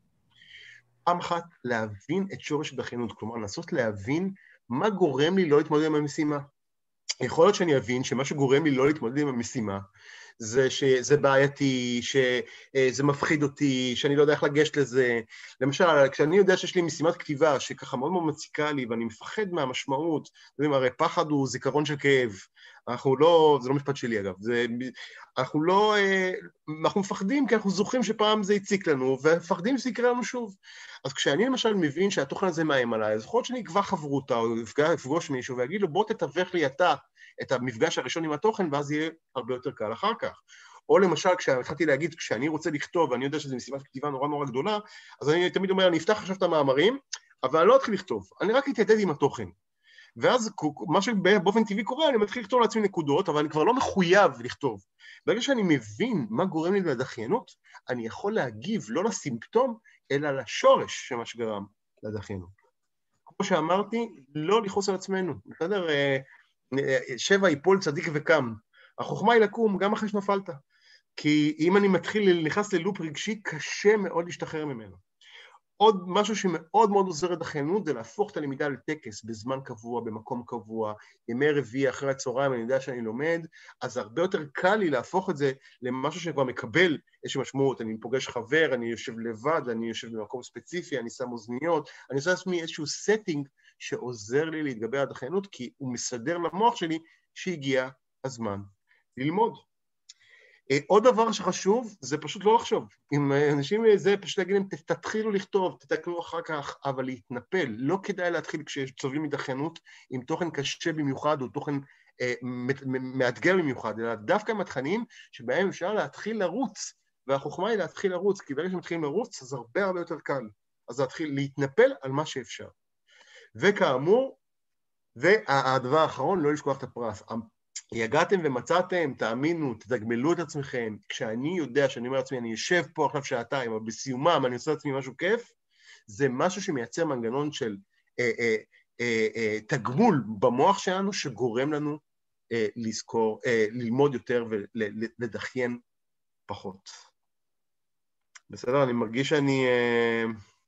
פעם אחת, להבין את שורש הדחיינות, כלומר, לנסות להבין מה גורם לי לא להתמודד עם המשימה. יכול להיות שאני אבין שמה שגורם לי לא להתמודד עם המשימה, זה שזה בעייתי, שזה מפחיד אותי, שאני לא יודע איך לגשת לזה. למשל, כשאני יודע שיש לי משימת כתיבה שככה מאוד מאוד מציקה לי, ואני מפחד מהמשמעות, הרי פחד הוא זיכרון של כאב. אנחנו לא, זה לא משפט שלי אגב, זה, אנחנו לא, אנחנו מפחדים כי אנחנו זוכרים שפעם זה הציק לנו, ומפחדים שזה יקרה לנו שוב. אז כשאני למשל מבין שהתוכן הזה מאיים עליי, אז יכול להיות שאני אקבע חברותה, או אפגוש מישהו, ויגיד לו, בוא תתווך לי אתה את המפגש הראשון עם התוכן, ואז יהיה הרבה יותר קל אחר כך. או למשל, כשהתחלתי להגיד, כשאני רוצה לכתוב, ואני יודע שזו משימת כתיבה נורא נורא גדולה, אז אני תמיד אומר, אני אפתח עכשיו את המאמרים, אבל אני לא אתחיל לכתוב, אני רק אתייתד עם התוכן. ואז מה שבאופן טבעי קורה, אני מתחיל לכתוב לעצמי נקודות, אבל אני כבר לא מחויב לכתוב. ברגע שאני מבין מה גורם לי לדחיינות, אני יכול להגיב לא לסימפטום, אלא לשורש שמה שגרם לדחיינות. כמו שאמרתי, לא לכעוס על עצמנו. בסדר? שבע ייפול צדיק וקם. החוכמה היא לקום גם אחרי שנפלת. כי אם אני מתחיל, נכנס ללופ רגשי, קשה מאוד להשתחרר ממנו. עוד משהו שמאוד מאוד עוזר לדחיינות, זה להפוך את הלמידה לטקס בזמן קבוע, במקום קבוע, ימי רביעי אחרי הצהריים, אני יודע שאני לומד, אז הרבה יותר קל לי להפוך את זה למשהו שכבר מקבל איזושהי משמעות. אני פוגש חבר, אני יושב לבד, אני יושב במקום ספציפי, אני שם אוזניות, אני עושה לעצמי איזשהו setting שעוזר לי להתגבר על הדחיינות, כי הוא מסדר למוח שלי שהגיע הזמן ללמוד. עוד דבר שחשוב, זה פשוט לא לחשוב. אם אנשים זה פשוט להגיד להם, תתחילו לכתוב, תתקנו אחר כך, אבל להתנפל. לא כדאי להתחיל כשסובלים מדחיינות עם תוכן קשה במיוחד, או תוכן אה, מאתגר במיוחד, אלא דווקא עם התכנים שבהם אפשר להתחיל לרוץ, והחוכמה היא להתחיל לרוץ, כי ברגע שמתחילים לרוץ, אז הרבה הרבה יותר קל. אז להתחיל להתנפל על מה שאפשר. וכאמור, והדבר האחרון, לא לשכוח את הפרס. הגעתם ומצאתם, תאמינו, תתגמלו את עצמכם. כשאני יודע שאני אומר לעצמי, אני יושב פה עכשיו שעתיים, אבל בסיומם אני עושה לעצמי משהו כיף, זה משהו שמייצר מנגנון של אה, אה, אה, אה, תגמול במוח שלנו, שגורם לנו אה, לזכור, אה, ללמוד יותר ולדחיין פחות. בסדר? אני מרגיש שאני אה,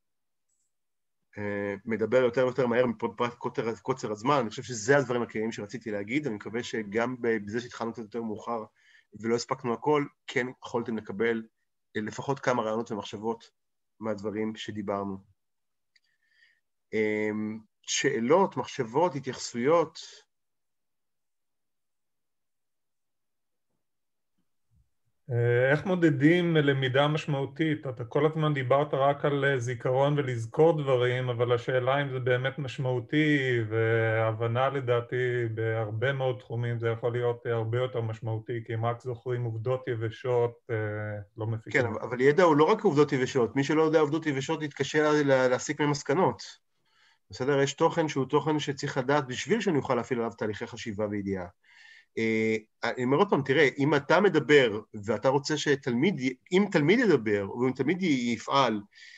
אה, מדבר יותר ויותר מהר מפרט קוצר, קוצר הזמן. אני חושב שזה הדברים העיקריים שרציתי להגיד, אני מקווה שגם בזה שהתחלנו קצת יותר מאוחר ולא הספקנו הכל, כן יכולתם לקבל לפחות כמה רעיונות ומחשבות מהדברים שדיברנו. שאלות, מחשבות, התייחסויות? איך מודדים למידה משמעותית? אתה כל הזמן דיברת רק על זיכרון ולזכור דברים, אבל השאלה אם זה באמת משמעותי, והבנה לדעתי בהרבה מאוד תחומים זה יכול להיות הרבה יותר משמעותי, כי אם רק זוכרים עובדות יבשות, לא מפיקים. כן, אבל ידע הוא לא רק עובדות יבשות, מי שלא יודע עובדות יבשות יתקשה להסיק ממסקנות. בסדר? יש תוכן שהוא תוכן שצריך לדעת בשביל שאני אוכל להפעיל עליו תהליכי חשיבה וידיעה. אני אומר עוד פעם, תראה, אם אתה מדבר ואתה רוצה שתלמיד, אם תלמיד ידבר ואם תלמיד יפעל,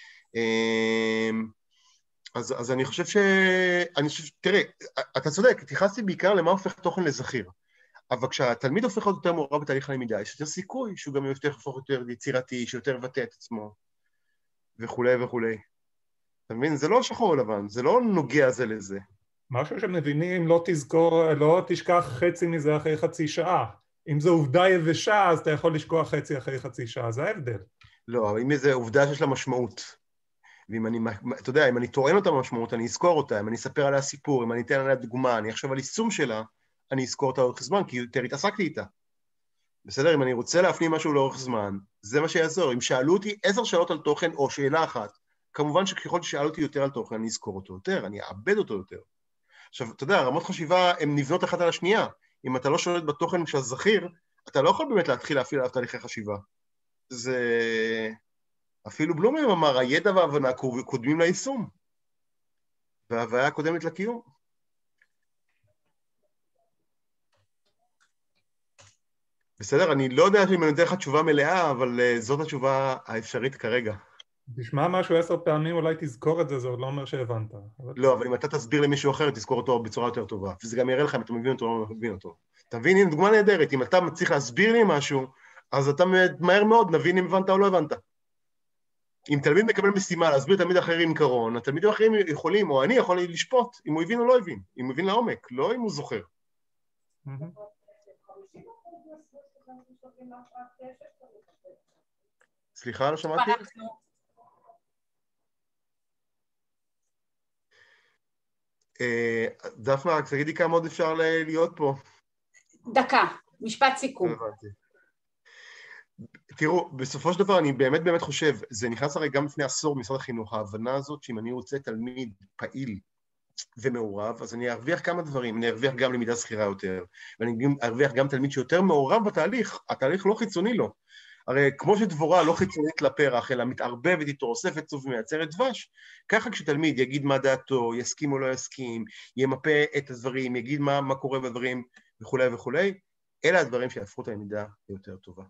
אז, אז אני חושב ש... אני חושב, תראה, אתה צודק, התייחסתי בעיקר למה הופך תוכן לזכיר, אבל כשהתלמיד הופך להיות יותר מעורב בתהליך הלמידה, יש יותר סיכוי שהוא גם יותר הופך יותר יצירתי, שיותר מבטא את עצמו, וכולי וכולי. אתה מבין? זה לא שחור או לבן, זה לא נוגע זה לזה. משהו שמבינים, לא תזכור, לא תשכח חצי מזה אחרי חצי שעה. אם זו עובדה יבשה, אז אתה יכול לשכוח חצי אחרי חצי שעה, זה ההבדל. לא, אבל אם זו עובדה שיש לה משמעות, ואם אני, אתה יודע, אם אני טוען אותה במשמעות, אני אזכור אותה, אם אני אספר עליה סיפור, אם אני אתן עליה דוגמה, אני אחשוב על יישום שלה, אני אזכור אותה לאורך זמן, כי יותר התעסקתי איתה. בסדר? אם אני רוצה להפנים משהו לאורך זמן, זה מה שיעזור. אם שאלו אותי עשר שאלות על תוכן או שאלה אחת, כמובן שככל ששאלו אותי יותר על תוכן, אני אזכור אותו יותר, אני אעבד אותו יותר. עכשיו, אתה יודע, רמות חשיבה הן נבנות אחת על השנייה. אם אתה לא שולט בתוכן של הזכיר, אתה לא יכול באמת להתחיל להפעיל עליו תהליכי חשיבה. זה... אפילו בלומר אמר, הידע וההבנה קודמים ליישום, וההוויה קודמת לקיום. בסדר, אני לא יודע אם אני נותן לך תשובה מלאה, אבל זאת התשובה האפשרית כרגע. תשמע משהו עשר פעמים, אולי תזכור את זה, זה עוד לא אומר שהבנת. לא, אבל אם אתה תסביר למישהו אחר, תזכור אותו בצורה יותר טובה. וזה גם יראה לך אם אתה מבין אותו או לא מבין אותו. אתה מבין? הנה דוגמה נהדרת. אם אתה צריך להסביר לי משהו, אז אתה מהר מאוד נבין אם הבנת או לא הבנת. אם תלמיד מקבל משימה להסביר תלמיד אחר עם קרון, התלמידים האחרים יכולים, או אני יכול לשפוט אם הוא הבין או לא הבין. אם הוא הבין לעומק, לא אם הוא זוכר. סליחה, לא שמעתי? דפנה, רק תגידי כמה עוד אפשר להיות פה. דקה, משפט סיכום. תראו, בסופו של דבר אני באמת באמת חושב, זה נכנס הרי גם לפני עשור במשרד החינוך, ההבנה הזאת שאם אני רוצה תלמיד פעיל ומעורב, אז אני ארוויח כמה דברים, אני ארוויח גם למידה זכירה יותר, ואני ארוויח גם תלמיד שיותר מעורב בתהליך, התהליך לא חיצוני לו. הרי כמו שדבורה לא חיצונית לפרח, אלא מתערבבת איתו, אוספת צוף ומייצרת דבש, ככה כשתלמיד יגיד מה דעתו, יסכים או לא יסכים, ימפה את הדברים, יגיד מה, מה קורה בדברים וכולי וכולי, אלה הדברים שיהפכו את הלמידה ליותר טובה.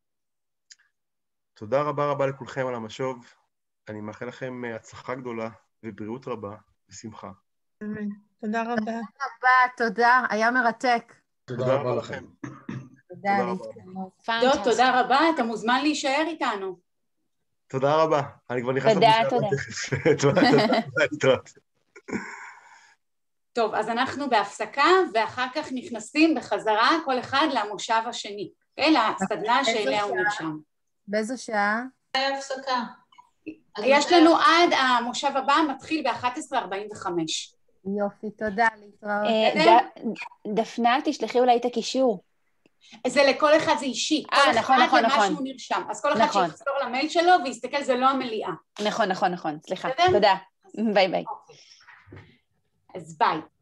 תודה רבה רבה לכולכם על המשוב, אני מאחל לכם הצלחה גדולה ובריאות רבה ושמחה. תודה רבה. תודה רבה, תודה, היה מרתק. תודה רבה לכם. תודה, דוד, תודה רבה, אתה מוזמן להישאר איתנו. תודה רבה, אני כבר נכנס תודה, תודה. טוב, אז אנחנו בהפסקה, ואחר כך נכנסים בחזרה כל אחד למושב השני, לסדנה שאליה הוא נרשם. באיזו שעה? ההפסקה. יש לנו עד המושב הבא, מתחיל ב-אחת עשרה ארבעים וחמש. יופי, תודה, להתראות. דפנה, תשלחי אולי את הקישור. זה לכל אחד זה אישי. אה, נכון, נכון, נכון. כל אחד למה שהוא נרשם. אז כל אחד שיחזור למייל שלו ויסתכל, זה לא המליאה. נכון, נכון, נכון. סליחה. תודה. ביי ביי. אז ביי.